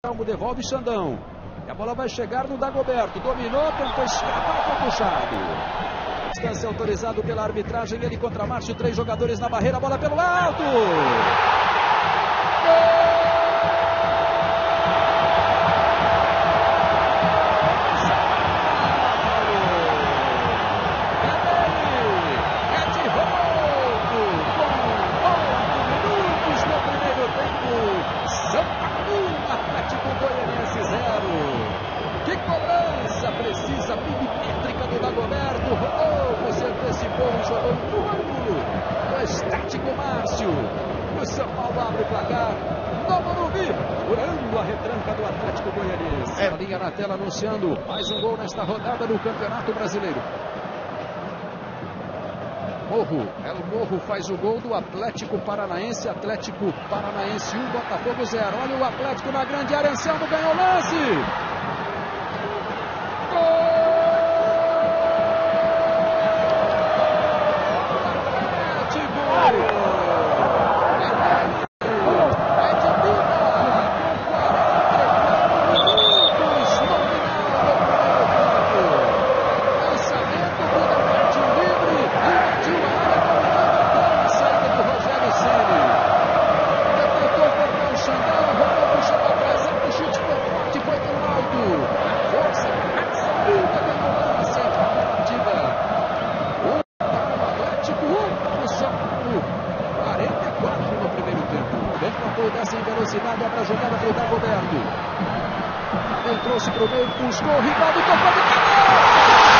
Devolve Xandão. E a bola vai chegar no Dagoberto. Dominou, tentou escapar, foi puxado. Distância autorizado pela arbitragem. Ele contra Márcio. 3 jogadores na barreira. Bola pelo alto. Que cobrança precisa, milimétrica do Dagoberto. Rodou, você antecipou e jogou no ângulo do estático Márcio. O São Paulo abre o placar. Novo Morumbi, furando a retranca do Atlético Goianiense. A linha na tela anunciando mais um gol nesta rodada do Campeonato Brasileiro. Morro, Morro faz o gol do Atlético Paranaense. Atlético Paranaense 1, Botafogo 0. Olha o Atlético na grande área. Anselmo ganhou o lance. Desce em velocidade, abre a jogada para o Dagoberto. Ele trouxe para o meio, buscou o Rivaldo, tocou de cabeça!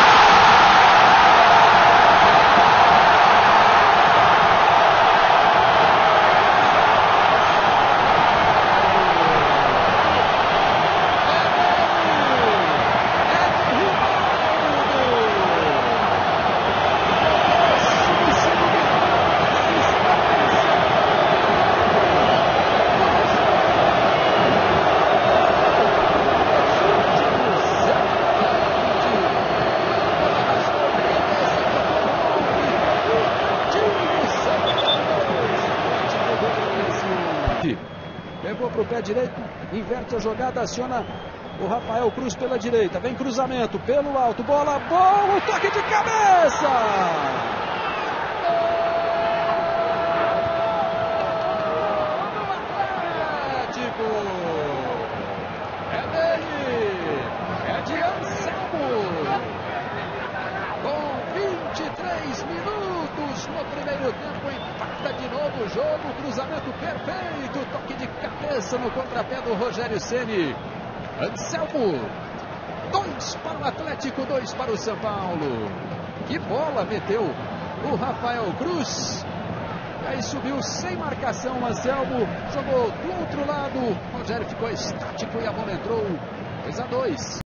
Levou para o pé direito, inverte a jogada, aciona o Rafael Cruz pela direita. Vem cruzamento pelo alto, bola boa, toque de cabeça! Atlético! É dele! É de Anselmo! Com 23 minutos no primeiro tempo, empata de novo o jogo, cruzamento perfeito, toque de cabeça no contrapé do Rogério Ceni. Anselmo, 2 para o Atlético, 2 para o São Paulo. Que bola meteu o Rafael Cruz. E aí subiu sem marcação o Anselmo, jogou do outro lado, o Rogério ficou estático e a bola entrou 2-2.